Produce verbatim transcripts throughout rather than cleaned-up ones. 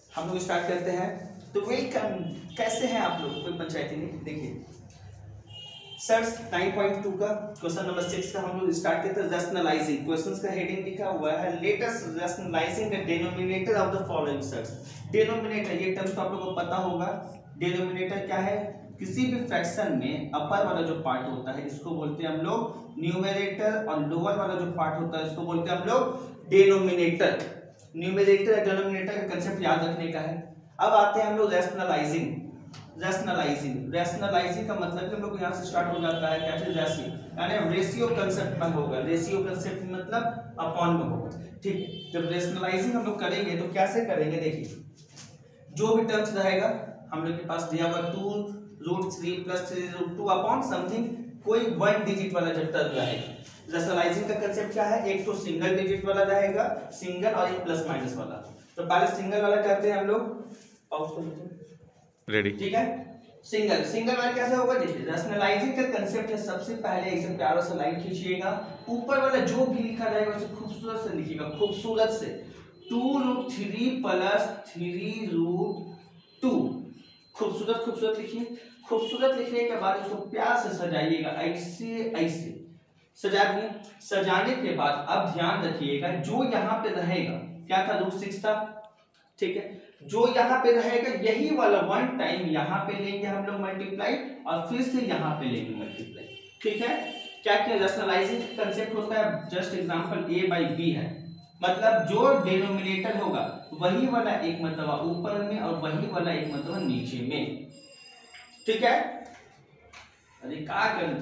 हम लोग स्टार्ट करते हैं। तो वेलकम, कैसे हैं आप लोग? कोई पंचायती नहीं। देखिए सर नाइन पॉइंट टू का क्वेश्चन नंबर सिक्स का हम लोग स्टार्ट करते हैं। रैशनलाइजिंग क्वेश्चंस का हेडिंग लिखा हुआ है latest rationalising the denominator of the following surds. Denominator ये टर्म तो आप लोगों को पता होगा। डिनोमिनेटर क्या है? किसी भी फ्रैक्शन में अपर वाला जो पार्ट होता है इसको बोलते हैं हम लोग न्यूमरेटर, और लोअर वाला जो पार्ट होता है इसको बोलते हैं हम लोग डिनोमिनेटर। न्यूमरेटर या डिनोमिनेटर का कंसेप्ट याद रखने का है। अब आते हैं हम लोग रैशनलाइजिंग। रैशनलाइजिंग रैशनलाइजिंग का मतलब कि हम लोग यहाँ से स्टार्ट हो जाता है क्या चीज? रेशियो, यानी रेशियो कंसेप्ट में होगा। रेशियो कंसेप्ट मतलब अपॉन में होगा। ठीक है, जब रैशनलाइजिंग हम लोग करेंगे तो कैसे करेंगे? देखिए जो भी टर्म्स रहेगा हम लोग के पास दिया हुआ two root three plus three root two upon something, कोई वन डिजिट वाला जब टर्म रहेगा। रैशनलाइजिंग का कंसेप्ट क्या है? एक तो सिंगल डिजिट वाला रहेगा, सिंगल, और एक प्लस माइनस वाला। तो पहले सिंगल वाला करते हैं हम लोग। पाउस कर लेते हैं, रेडी। ठीक है। सिंगल सिंगल वाला कैसे होगा? देखिए रैशनलाइजिंग का कंसेप्ट है, सबसे पहले एकदम प्यारा सा लाइन खींचिएगा। ऊपर वाला जो भी लिखा रहेगा उसे खूबसूरत से लिखिएगा, खूबसूरत से। Two root three plus three root two, खूबसूरत खूबसूरत लिखिए। खूबसूरत लिखने के बाद उसको प्यार से सजाइएगा, ऐसे ऐसे सजा दिए। सजाने के बाद अब ध्यान रखिएगा जो यहाँ पे रहेगा क्या था? रूट सिक्स था, ठीक है। जो यहाँ पे रहेगा यही वाला वन टाइम यहाँ पे लेंगे हम लोग मल्टीप्लाई, और फिर से यहाँ पे लेंगे मल्टीप्लाई, ठीक है। क्या क्या रैशनलाइजिंग कंसेप्ट होता है? Just example a by b है, मतलब जो डिनोमिनेटर होगा वही वाला एक मर्तबा ऊपर में और वही वाला एक मर्तबा नीचे में, ठीक है। अरे क्या कर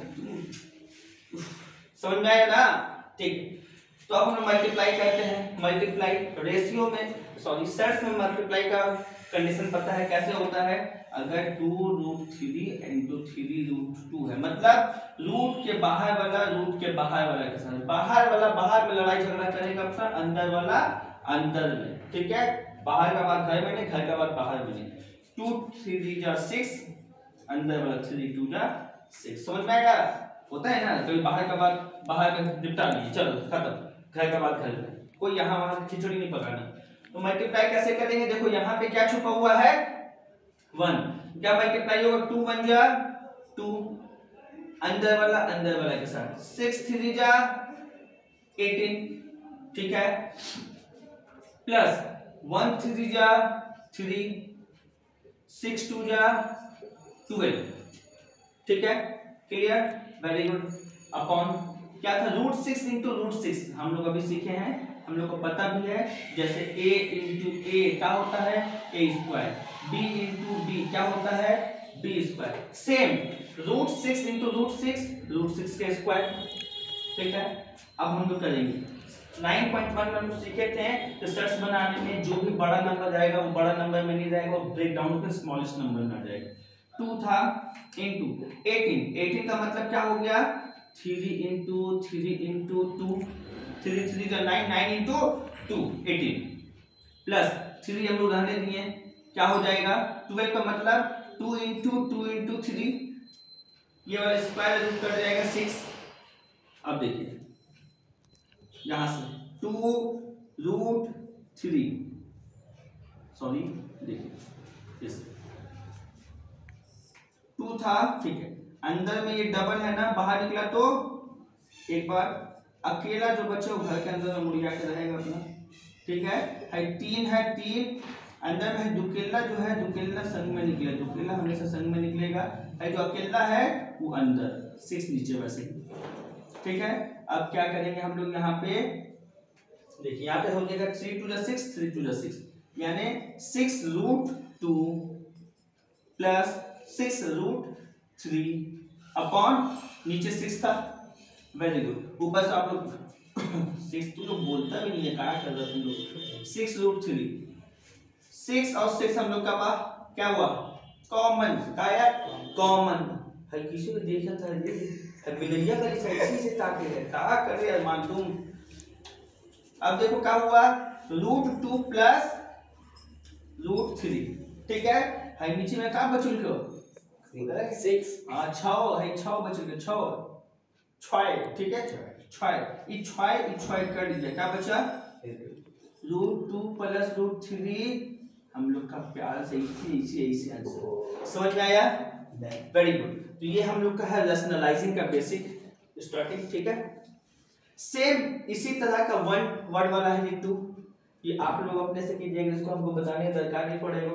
समझ में आया ना? ठीक। तो अब हम मल्टीप्लाई करते हैं। मल्टीप्लाई रेशियो में, सॉरी सेट्स में मल्टीप्लाई का कंडीशन पता है कैसे होता है? अगर two root three into three root two है, मतलब रूट के बाहर वाला रूट के बाहर वाला के साथ, बाहर वाला बाहर में लड़ाई झगड़ा करेगा अपना, अंदर वाला अंदर में, ठीक है। बाहर का बात घर में नहीं, घर का बात बाहर में नहीं। टू थ्री जा सिक्स, अंदर वाला थ्री टू जा सिक्स। समझ में आएगा? होता है ना कभी बाहर का बात बाहर का निपटा लीजिए, चलो खत्म। घर का बात घर में, कोई यहाँ वहां खिचड़ी नहीं पकानी। तो मल्टीप्लाई कैसे करेंगे? देखो यहाँ पे क्या छुपा हुआ है? वन। क्या मल्टीप्लाई होगा? टू वन जा टू, अंदर वाला अंदर वाला के साथ, सिक्स थ्री जा एटीन, ठीक है, प्लस वन थ्री जा थ्री, सिक्स टू जा ट्वेल्व, ठीक है। क्लियर? Very good. अपॉन क्या था? Root six into root six हम लोग अभी सीखे हैं, हम लोग को पता भी है। जैसे a इंटू ए क्या होता है? A square. b into b क्या होता है? B square. Same root six into root six, root six के स्क्वायर, ठीक है। अब हम लोग करेंगे नाइन पॉइंट वन में हम सीखे थे तो सेट्स बनाने में जो भी बड़ा नंबर जाएगा वो बड़ा नंबर में नहीं जाएगा, वो ब्रेक डाउन होकर स्मॉलेस्ट नंबर में आ जाएगा। टू था इंटू एटीन, एटीन का मतलब क्या हो गया? Three into three into two, three three का nine, nine into two eighteen, plus three हम लोग रहने दिए, क्या हो जाएगा? ट्वेल्व का मतलब two into two into three, ये वाला स्क्वायर रूट कर जाएगा सिक्स। अब देखिए यहां से टू रूट थ्री, सॉरी देखिए टू था, ठीक है। अंदर में ये डबल है ना, बाहर निकला तो एक बार अकेला जो बचे वो घर के अंदर में मुड़िया के रहेगा अपना, ठीक है। है तीन है तीन, अंदर में है दुकेला जो है, दुकेला संग में निकले, दुकेला हमेशा संग में निकलेगा। है जो अकेला है वो अंदर, सिक्स नीचे वैसे, ठीक है। अब क्या करेंगे हम लोग यहाँ पे? देखिए यहाँ पे हो जाएगा थ्री टू जा सिक्स, थ्री टू जा सिक्स, यानी six root two plus six root three upon नीचे सिक्स था। Very good. ऊपर से आप लोग सिक्स तो लोग बोलता भी नहीं है, क्या कर रहे तुम लोग? सिक्स रूट थ्री, सिक्स और सिक्स हम लोग का पास क्या हुआ? कॉमन। क्या यार? कॉमन है। किसी को देखा था ये बिलैया का ऐसे से ताके है, क्या करे अरमान तुम? अब देखो क्या हुआ? Root two plus root three, ठीक है। है नीचे में क्या बचल क्यों? सिक्स। हाँ छः है, छः बचल के छः छः, ठीक है। छः ये छः ये छः कर दीजिए, क्या बचा? Root two plus root three हम लोग का प्यार से इसी इसी इसी आंसर समझ में आया? Very good. तो ये हम लोग का है रैशनलाइजिंग का बेसिक स्टार्टिंग, ठीक है। सेम इसी तरह का वन वर्ड वाला है ये टू, ये आप लोग अपने से कीजिएगा, इसको हमको बताने की दरकार नहीं पड़ेगा।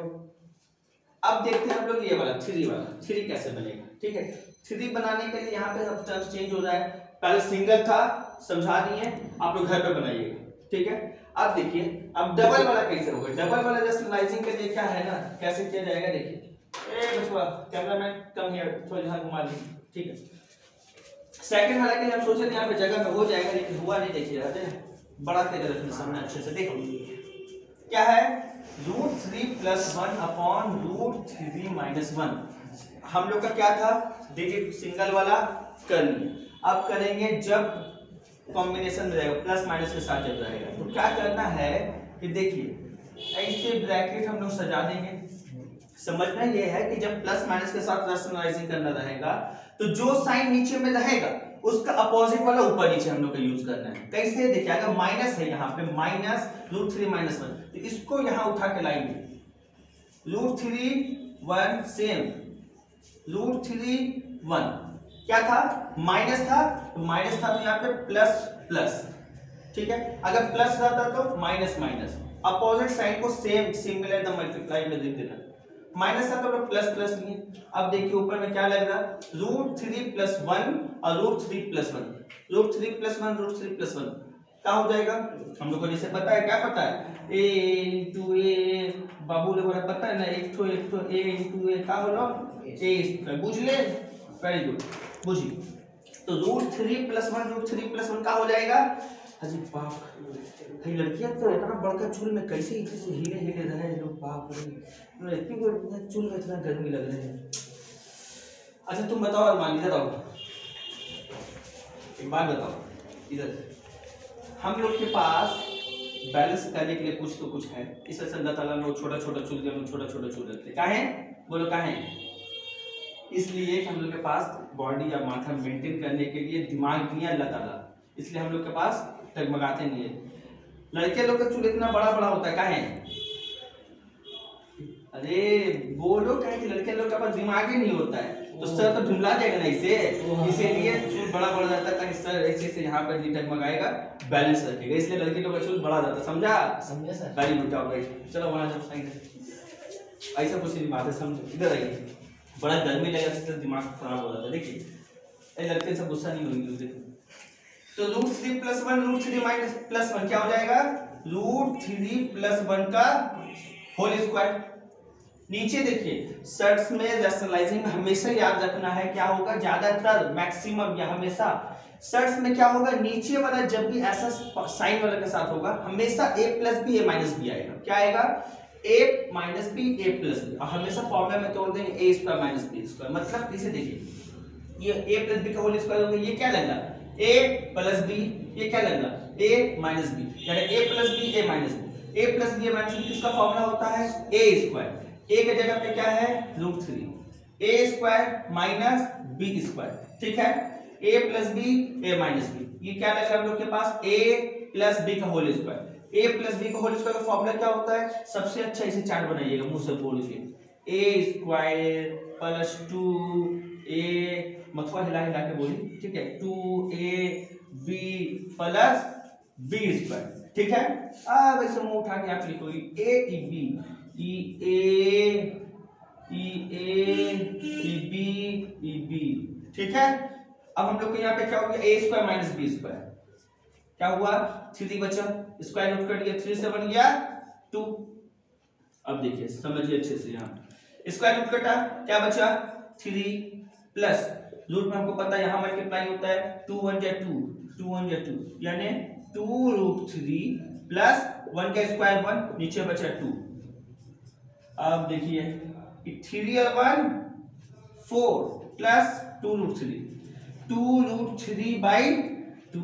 अब देखते हैं हम लोग ये वाला थ्री वाला, थ्री कैसे बनेगा, ठीक है। थ्री बनाने के लिए यहाँ पे अब टर्म्स चेंज हो रहा है, पहले सिंगल था समझा दिए, आप लोग घर पे बनाइएगा, ठीक है। अब देखिए अब डबल वाला कैसे होगा, डबल वाला रैशनलाइजिंग के लिए क्या है ना, कैसे किया जाएगा देखिए। ए बचवा कैमरामैन कम हियर, थोड़ा ध्यान घुमा लीजिए, ठीक है। सेकंड वाला के लिए हम सोचे यहाँ पे जगह में हो जाएगा, लेकिन हुआ नहीं, देखिए रहते हैं बड़ा तेज रखने सामने अच्छे से देखो क्या है, root three plus one upon root three minus one. हम लोग का क्या था, डिजिट सिंगल वाला कर लिए, अब करेंगे जब कॉम्बिनेशन में रहेगा, प्लस माइनस के साथ जब रहेगा, तो क्या करना है कि देखिए ऐसे ब्रैकेट हम लोग सजा देंगे। समझना ये है कि जब प्लस माइनस के साथ रैशनलाइजिंग करना रहेगा तो जो साइन नीचे में रहेगा उसका अपोजिट वाला ऊपर नीचे हम लोग को यूज करना है। कैसे देखिए, अगर माइनस है यहाँ पे minus root three minus one, तो इसको यहाँ उठा के लाएंगे, root three one same root three one, क्या था माइनस था, तो माइनस था तो यहाँ पे प्लस प्लस, ठीक है। अगर प्लस रहता तो माइनस माइनस, अपोजिट साइन को सेम सिमिलर द मल्टीप्लाई में लिख देना, माइनस था तो प्लस प्लस लिए। अब देखिए ऊपर में क्या लग रहा, रूट थ्री प्लस वन और root three plus one, root three plus one root three plus one क्या हो जाएगा, हम लोग को जैसे पता है, क्या पता है, ए इंटू ए, बाबू लोग पता है ना, एक ठो एक ठो ए इंटू ए क्या होगा, ए बुझ ले, वेरी गुड बुझी। तो root three plus one root three plus one का हो जाएगा, अजी बाप भाई लड़कियां तो इतना बड़का चूल में कैसे इसी से हिले हिले रहे हैं लोग, बाप रे इतनी को चूल में इतना गर्मी लग रही है। अच्छा तुम बताओ अरमान, इधर आओ एक बात बताओ, इधर हम लोग के पास बैलेंस करने के लिए कुछ तो कुछ है, इस वजह से अल्लाह ताला ने छोटा छोटा चूल दिया, छोटा छोटा चूल रखते हैं, काहे बोलो काहे, इसलिए हम लोग के पास बॉडी या माथा मेंटेन करने के लिए दिमाग दिया अल्लाह ताला, इसलिए हम लोग के पास टगमगाते नहीं है। लड़के लोग का चूल इतना बड़ा बड़ा होता है काहे, अरे बोलो काहे कि लड़के लोग के पास दिमाग ही नहीं होता है, तो सर तो ढुमला जाएगा ना इसे, इसीलिए चूल बड़ा बड़ा जाता है ताकि सर ऐसे से यहाँ पर टगमगाएगा, बैलेंस रखेगा, इसलिए लड़के लोग का चूल बड़ा जाता है, समझा समझा सर, गाड़ी उठाओ भाई, चलो वहां जब साइड ऐसा कुछ नहीं बात है, समझो इधर आइए, बड़ा गर्मी लगा तो दिमाग खराब हो जाता है। देखिए ए लड़के सब गुस्सा नहीं होंगे, देखो तो root three plus one root three minus plus one क्या हो जाएगा, रूट थ्री प्लस वन का होल स्क्वायर। नीचे देखिए सर्ट्स में रैशनलाइजिंग में हमेशा याद रखना है क्या होगा, ज्यादातर मैक्सिमम या हमेशा सर्ट्स में क्या होगा, नीचे वाला जब भी ऐसा साइन वाला के साथ होगा हमेशा a plus b a minus b आएगा, क्या आएगा a minus b a plus b, और हमेशा फॉर्मूला में तोड़ देंगे a square minus b square, मतलब इसे देखिए ये a प्लस बी का होल स्क्वायर होगा, ये क्या लगेगा a प्लस बी, ये क्या लगेगा a माइनस बी, यानी a plus b a minus b, a plus b a minus b किसका फॉर्मूला होता है a स्क्वायर, a के जगह पे क्या है root three, a square minus b square, ठीक है, a plus b a minus b, ये क्या लगेगा हम लोग के पास a प्लस बी का whole square, a plus b का होल स्क्वायर का फॉर्मूला क्या होता है, सबसे अच्छा इसे चार्ट बनाइएगा मुंह से बोल के, a square plus two a, मथुआ हिला हिला के बोली, ठीक है, two a b plus b square, ठीक है। अब वैसे मुंह उठा के आप लिखो a e b e a e a e b e b, ठीक है। अब हम लोग के यहाँ पे क्या हो गया a square minus b square, क्या हुआ थ्री बचा, स्क्वायर रूट कर दिया, थ्री से बन गया टू। अब देखिए समझिए अच्छे से, यहाँ स्क्वायर रूट कटा क्या बचा थ्री प्लस रूट में हमको पता है यहाँ मल्टीप्लाई होता है, टू वन जा टू, टू वन जा टू, यानी two root three plus one का स्क्वायर वन, नीचे बचा टू। अब देखिए थ्री और one four plus two root three, two root three by two.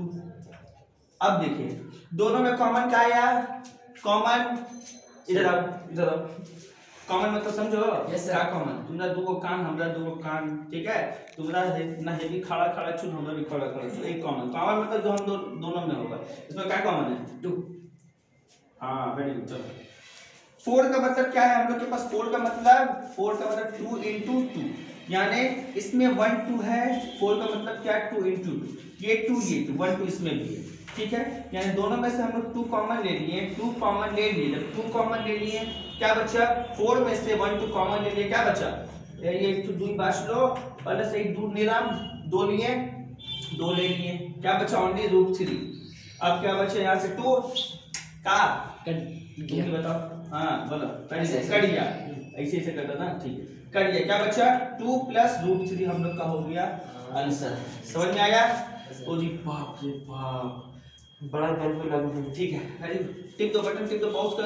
अब देखिए दोनों में कॉमन क्या आया, कॉमन इधर आओ इधर आओ, कॉमन मतलब समझो yes, क्या कॉमन, तुम्हारा दो कान हमरा दो कान, ठीक है, तुम्हारा ना हेवी खड़ा खड़ा चुन हमरा भी खड़ा खड़ा चुन, एक कॉमन, कॉमन मतलब जो हम दो, दोनों में होगा, इसमें क्या कॉमन है टू, हाँ वेरी गुड। चलो फोर का मतलब क्या है हम लोग के पास, फोर का मतलब फोर का मतलब टू इंटू टू, यानी इसमें वन टू है, फोर का मतलब क्या है टू इंटू टू, ये टू ये टू, वन टू इसमें भी है, ठीक है। यानी दोनों में से हम लोग टू कॉमन ले लिए, टू कॉमन ले लिए, जब टू कॉमन ले लिए क्या बचा, फोर में से वन टू कॉमन ले लिए, क्या बचा, ये टू दो बाश लो, प्लस एक दो निराम, दो लिए, दो ले लिए, क्या बचा ओनली रूट थ्री। अब क्या बचा यहाँ से टू का तुम ही बताओ, हाँ बोलो कट गया, ऐसे ऐसे करता ना, ठीक है कट गया, क्या बचा टू प्लस रूट थ्री हम लोग का हो गया आंसर। समझ में आया? ओ जी बाप रे बाप, बड़ा गलत लगा, ठीक है टिप दो बटन, टिप दो, पॉज कर।